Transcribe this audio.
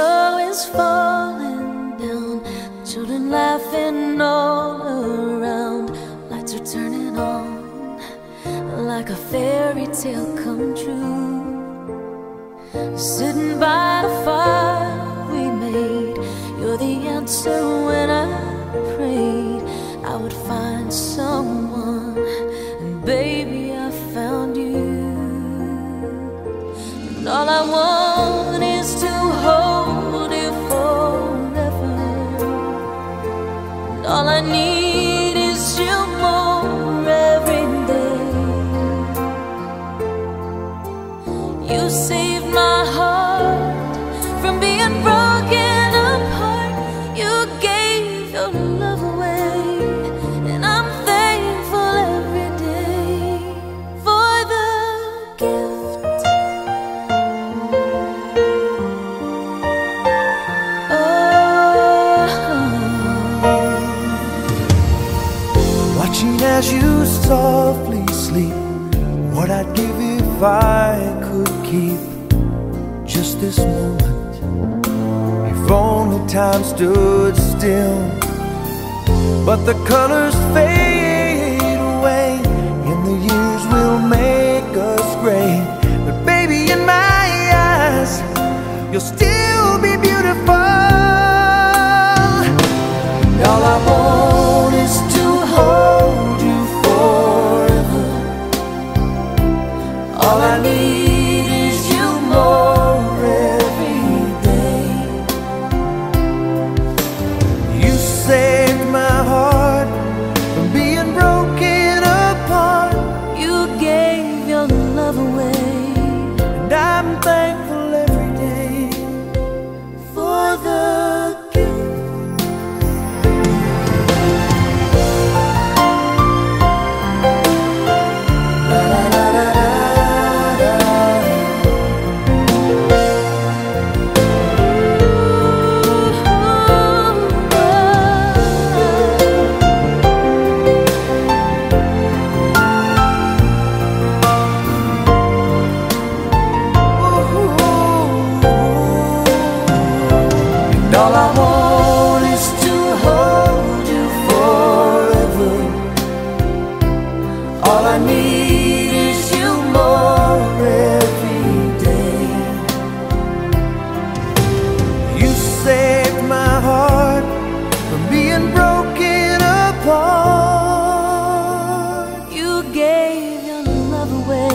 snow is falling down, children laughing all around. Lights are turning on like a fairy tale come true. Sitting by the fire we made, you're the answer when I prayed I would find someone, and baby I found you. And all I want is to hold you forever, and all I need is you more every day. You saved my heart from being broken apart. You gave your love away, and I'm thankful every day for the gift. Watching as you softly sleep, what I'd give if I could keep just this moment. If only time stood still, but the colors fade away and the years will make us gray. But baby, in my eyes, you'll still be beautiful. And all I want is to hold you forever. All I need is you more every day. You saved my heart from being broken apart. You gave your love away, And I'm thankful every day for the gift. And all I want is to hold you forever. All I need is you more every day. You saved my heart from being broken apart. you gave your love away.